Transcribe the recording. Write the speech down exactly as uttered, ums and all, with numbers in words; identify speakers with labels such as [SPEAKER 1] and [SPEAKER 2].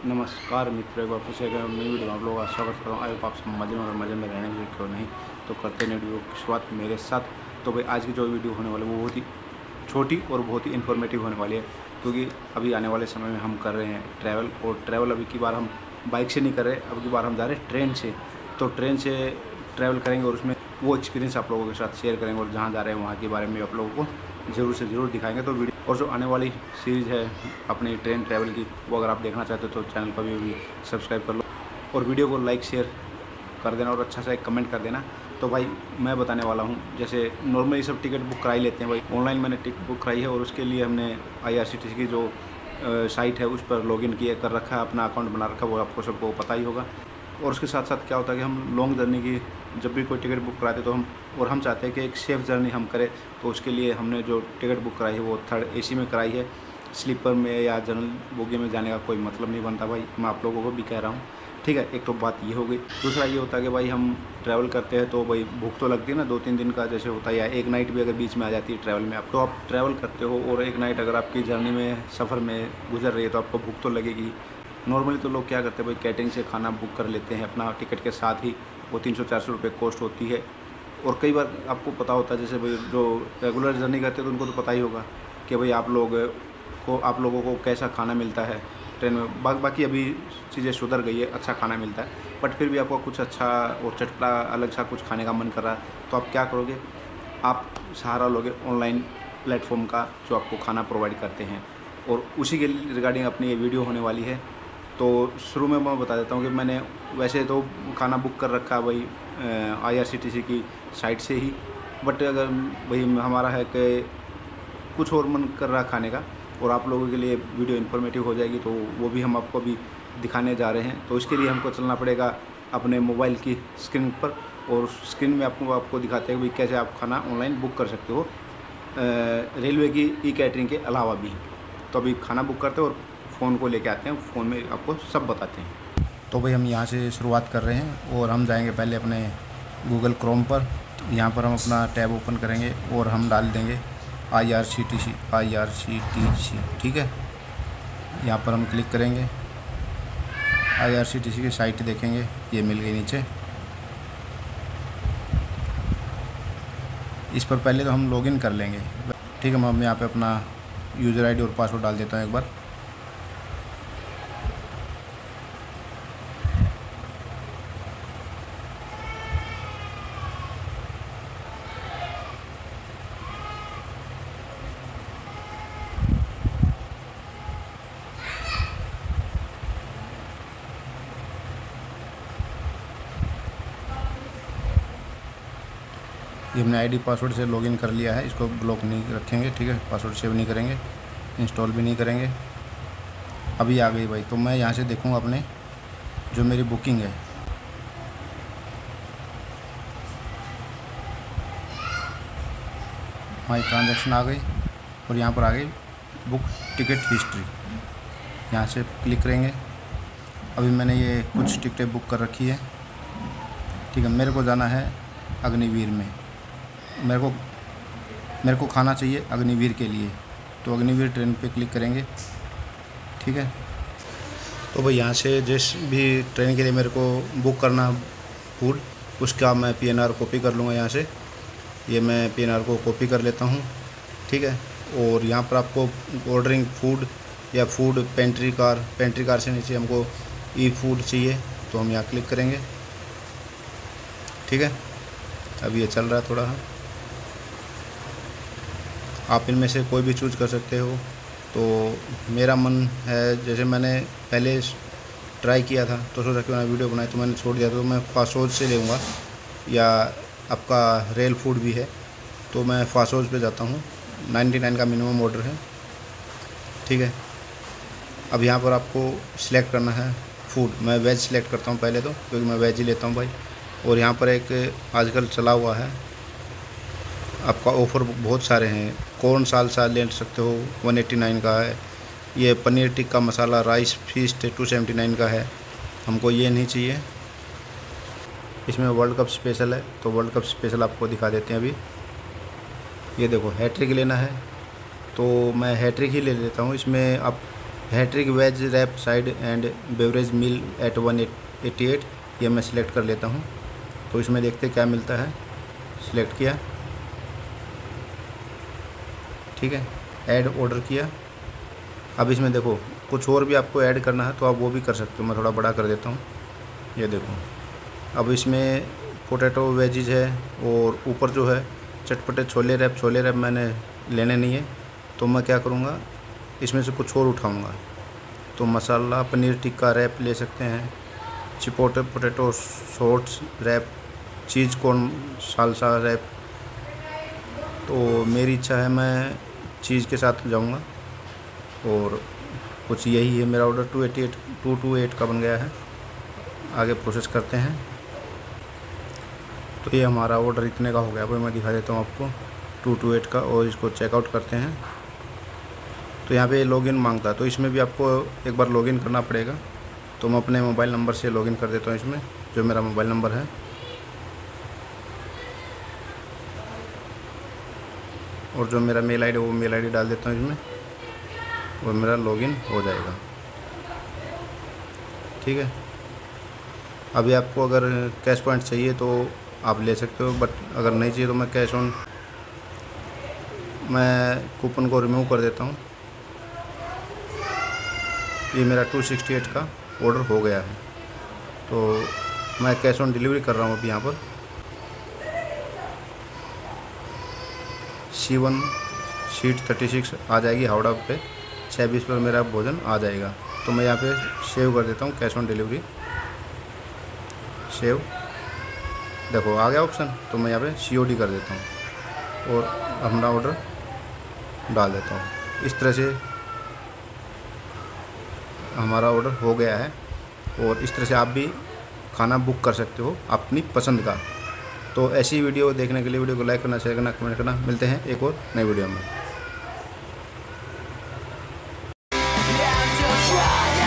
[SPEAKER 1] नमस्कार मित्रों, एक बार फिर से एक नई वीडियो में आप लोगों का स्वागत कर रहा हूँ। आगे आप सब मजे में और मजे में रहने के क्यों नहीं, तो करते हैं वीडियो की शुरुआत मेरे साथ। तो भाई आज की जो वीडियो होने वाली है वो बहुत ही छोटी और बहुत ही इन्फॉर्मेटिव होने वाली है, क्योंकि अभी आने वाले समय में हम कर रहे हैं ट्रैवल। और ट्रैवल अभी की बार हम बाइक से नहीं कर रहे, अब की बार हम जा रहे हैं ट्रेन से। तो ट्रेन से ट्रैवल करेंगे और उसमें वो एक्सपीरियंस आप लोगों के साथ शेयर करेंगे, और जहाँ जा रहे हैं वहाँ के बारे में आप लोगों को ज़रूर से ज़रूर दिखाएंगे। तो वीडियो और जो आने वाली सीरीज़ है अपनी ट्रेन ट्रैवल की, वो अगर आप देखना चाहते हो तो चैनल को भी, भी सब्सक्राइब कर लो और वीडियो को लाइक शेयर कर देना और अच्छा सा एक कमेंट कर देना। तो भाई मैं बताने वाला हूँ, जैसे नॉर्मली सब टिकट बुक कराई लेते हैं भाई, ऑनलाइन मैंने टिकट बुक कराई है और उसके लिए हमने आई आर सी टी सी की जो साइट है उस पर लॉगिन किया कर रखा है, अपना अकाउंट बना रखा है, वो आपको सबको पता ही होगा। और उसके साथ साथ क्या होता है कि हम लॉन्ग जर्नी की जब भी कोई टिकट बुक कराते तो हम और हम चाहते हैं कि एक सेफ़ जर्नी हम करें, तो उसके लिए हमने जो टिकट बुक कराई है वो थर्ड एसी में कराई है। स्लीपर में या जनरल बोगी में जाने का कोई मतलब नहीं बनता भाई, मैं आप लोगों को भी कह रहा हूँ। ठीक है, एक तो बात ये हो गई। दूसरा ये होता है कि भाई हम ट्रैवल करते हैं तो भाई भूख तो लगती है ना, दो तीन दिन का जैसे होता है, या एक नाइट भी अगर बीच में आ जाती है ट्रैवल में आप, तो आप ट्रैवल करते हो और एक नाइट अगर आपकी जर्नी में सफ़र में गुजर रही है तो आपको भूख तो लगेगी। नॉर्मली तो लोग क्या करते हैं भाई, कैटरिंग से खाना बुक कर लेते हैं अपना टिकट के साथ ही, वो तीन सौ चार सौ रुपये कॉस्ट होती है। और कई बार आपको पता होता है, जैसे भाई जो रेगुलर जर्नी करते हैं तो उनको तो पता ही होगा कि भाई आप लोग को आप लोगों को कैसा खाना मिलता है ट्रेन में। बा, बाकी अभी चीज़ें सुधर गई है, अच्छा खाना मिलता है, बट फिर भी आपको कुछ अच्छा और चटपटा अलग सा कुछ खाने का मन कर रहा है, तो आप क्या करोगे, आप सहारा लोगे ऑनलाइन प्लेटफॉर्म का जो आपको खाना प्रोवाइड करते हैं। और उसी के रिगार्डिंग अपनी ये वीडियो होने वाली है। तो शुरू में मैं बता देता हूँ कि मैंने वैसे तो खाना बुक कर रखा है भाई आई आर सी टी सी की साइट से ही, बट अगर भाई हमारा है कि कुछ और मन कर रहा खाने का और आप लोगों के लिए वीडियो इन्फॉर्मेटिव हो जाएगी, तो वो भी हम आपको भी दिखाने जा रहे हैं। तो इसके लिए हमको चलना पड़ेगा अपने मोबाइल की स्क्रीन पर, और स्क्रीन में आपको आपको दिखाते हैं भाई कैसे आप खाना ऑनलाइन बुक कर सकते हो रेलवे की ई कैटरिंग के अलावा भी। तो अभी खाना बुक करते हैं और फ़ोन को लेके आते हैं, फ़ोन में आपको सब बताते हैं। तो भाई हम यहाँ से शुरुआत कर रहे हैं और हम जाएंगे पहले अपने गूगल क्रोम पर। यहाँ पर हम अपना टैब ओपन करेंगे और हम डाल देंगे I R C T C I R C T C ठीक है, यहाँ पर हम क्लिक करेंगे। आई आर सी टी सी की साइट देखेंगे, ये मिल गई नीचे। इस पर पहले तो हम लॉगिन कर लेंगे। ठीक है, मैं यहाँ पे अपना यूज़र आई डी और पासवर्ड डाल देता हूँ एक बार। ये हमने आईडी पासवर्ड से लॉगिन कर लिया है, इसको ब्लॉक नहीं रखेंगे। ठीक है, पासवर्ड सेव नहीं करेंगे, इंस्टॉल भी नहीं करेंगे। अभी आ गई भाई, तो मैं यहाँ से देखूँगा अपने जो मेरी बुकिंग है। हमारी ट्रांजैक्शन आ गई और यहाँ पर आ गई बुक टिकट हिस्ट्री, यहाँ से क्लिक करेंगे। अभी मैंने ये कुछ टिकटें बुक कर रखी है। ठीक है, मेरे को जाना है अग्निवीर में, मेरे को मेरे को खाना चाहिए अग्निवीर के लिए, तो अग्निवीर ट्रेन पे क्लिक करेंगे। ठीक है, तो भाई यहाँ से जिस भी ट्रेन के लिए मेरे को बुक करना फूड, उसका मैं पी एन आर कॉपी कर लूँगा। यहाँ से ये मैं पी एन आर को कॉपी कर लेता हूँ। ठीक है, और यहाँ पर आपको ऑर्डरिंग फूड या food pantry car, pantry car से नीचे हमको ई फूड चाहिए, तो हम यहाँ क्लिक करेंगे। ठीक है, अब ये चल रहा है थोड़ा, आप इनमें से कोई भी चूज़ कर सकते हो। तो मेरा मन है, जैसे मैंने पहले ट्राई किया था तो सोचा क्यों ना वीडियो बनाई, तो मैंने छोड़ दिया, तो मैं फासोज से लूँगा, या आपका रेल फूड भी है तो मैं फासोज पे जाता हूँ। नाइन्टी नाइन का मिनिमम ऑर्डर है। ठीक है, अब यहाँ पर आपको सिलेक्ट करना है फूड। मैं वेज सिलेक्ट करता हूँ पहले तो, क्योंकि मैं वेज ही लेता हूँ भाई। और यहाँ पर एक आजकल चला हुआ है आपका ऑफ़र, बहुत सारे हैं। कौन साल साल ले सकते हो, वन एट्टी नाइन का है। ये paneer tikka masala rice feast two seventy nine का है, हमको ये नहीं चाहिए। इसमें वर्ल्ड कप स्पेशल है, तो वर्ल्ड कप स्पेशल आपको दिखा देते हैं। अभी ये देखो हैट्रिक लेना है, तो मैं हैट्रिक ही ले लेता हूँ। इसमें आप hattrick veg wrap side and beverage meal at one eighty eight, ये मैं सिलेक्ट कर लेता हूँ। तो इसमें देखते क्या मिलता है। सिलेक्ट किया, ठीक है, ऐड ऑर्डर किया। अब इसमें देखो कुछ और भी आपको ऐड करना है तो आप वो भी कर सकते हो। मैं थोड़ा बड़ा कर देता हूँ, ये देखो। अब इसमें पोटैटो वेजिज है और ऊपर जो है चटपटे छोले रैप। छोले रैप मैंने लेने नहीं है, तो मैं क्या करूँगा, इसमें से कुछ और उठाऊँगा। तो मसाला पनीर टिक्का रैप ले सकते हैं, chipotle potato shots wrap, cheese corn salsa wrap. तो मेरी इच्छा है मैं चीज़ के साथ जाऊँगा और कुछ यही है मेरा order. Two eighty eight to two two eight बन गया है। आगे प्रोसेस करते हैं। तो ये हमारा ऑर्डर इतने का हो गया। भाई मैं दिखा देता हूँ आपको टू टू एट का, और इसको चेकआउट करते हैं। तो यहाँ पे लॉगिन मांगता है, तो इसमें भी आपको एक बार लॉगिन करना पड़ेगा। तो मैं अपने मोबाइल नंबर से लॉगिन कर देता हूँ इसमें, जो मेरा मोबाइल नंबर है। और जो मेरा मेल आईडी वो मेल आईडी डाल देता हूँ इसमें, और मेरा लॉगिन हो जाएगा। ठीक है। अभी आपको अगर कैश पॉइंट चाहिए तो आप ले सकते हो, बट अगर नहीं चाहिए तो मैं कैश ऑन मैं कूपन को रिमूव कर देता हूँ। ये मेरा टू सिक्सटी एट का ऑर्डर हो गया है। तो मैं कैश ऑन डिलीवरी कर रहा हूँ अभी यहाँ पर। C one seat thirty six आ जाएगी हावड़ा पे, छः बीस पर मेरा भोजन आ जाएगा। तो मैं यहाँ पे सेव कर देता हूँ कैश ऑन डिलीवरी, सेव। देखो आ गया ऑप्शन, तो मैं यहाँ पे सी ओ डी कर देता हूँ और अपना ऑर्डर डाल देता हूँ। इस तरह से हमारा ऑर्डर हो गया है। और इस तरह से आप भी खाना बुक कर सकते हो अपनी पसंद का। तो ऐसी वीडियो देखने के लिए वीडियो को लाइक करना, शेयर करना, कमेंट करना। मिलते हैं एक और नई वीडियो में।